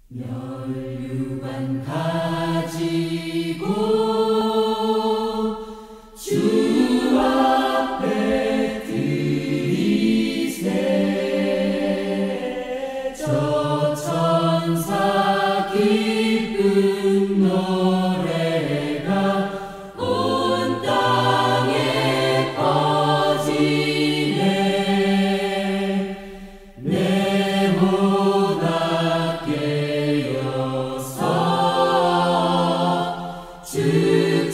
면류관 가지고 주 앞에 드리세. 저 천사 기쁜 노래가 온 땅에 퍼지네. 내 모나 깨어서 주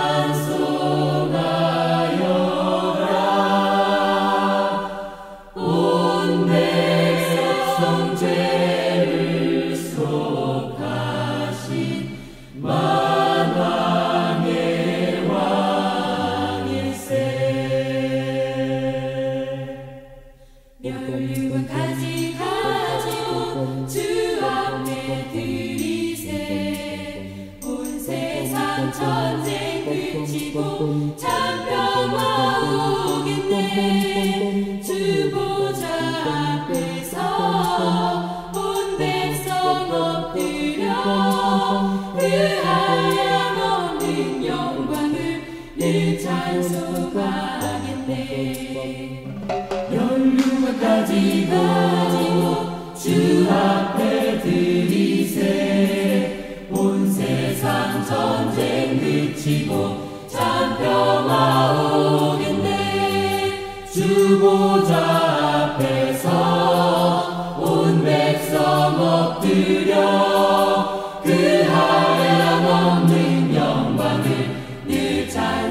찬송하여라. 온 백성 죄를 속하신 만왕의 왕일세. 면류관 가지고 주 앞에 드리세. 온 세상 전쟁 그치고 참 평화 오겠네. 주 보좌 앞에서 온 백성 엎드려 그 한량없는 영광을 늘 찬송하겠네. 면류관 가지고 주 앞에 드리세. 온 세상 전쟁 그치고 참 평화 오겠네. 주 보좌 앞에서 온 백성 엎드려 그 한량없는 영광을 늘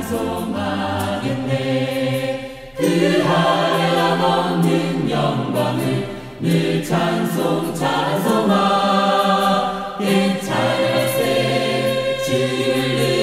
찬송하겠네. 그 한량없는 영광을 늘 찬송하. 괜찮을세 주를